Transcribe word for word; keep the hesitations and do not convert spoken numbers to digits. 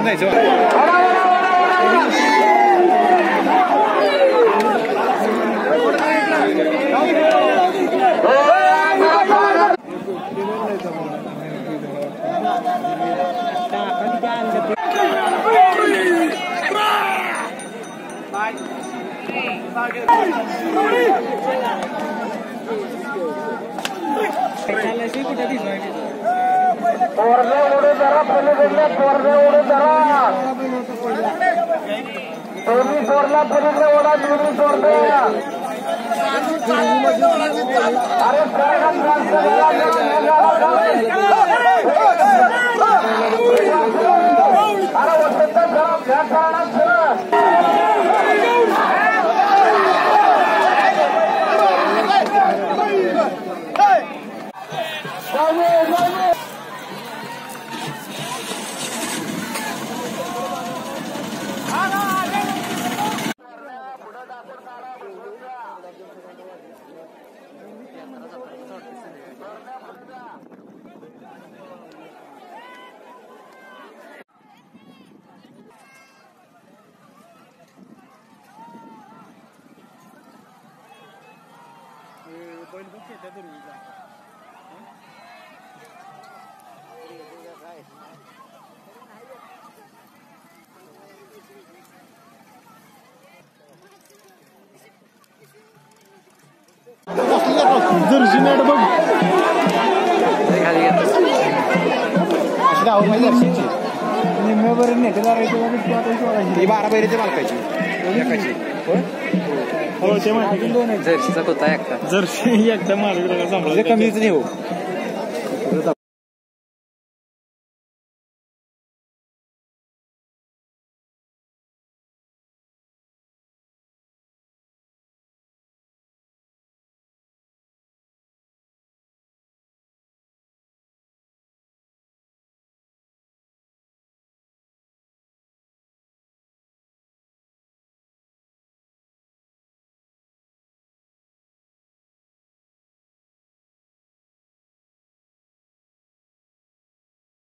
जायचं पोरले उडे जरा पलीकडले पोरले उडे जरा दोन्ही पोरला पलीकडे ओढा दोन्ही पोरले अरे अरे वसंत जरा त्या कारणात बैल बुक केला दुर्वीचा जर्सी मॅड बघ निम्म्यावर नेटेदार ही बारा बैलाच्या मालकाची एकाची हो ते माहिती जर्सीचा होता एकटा जर्सी एकटा मालक सांभाळ कमीच नाही हो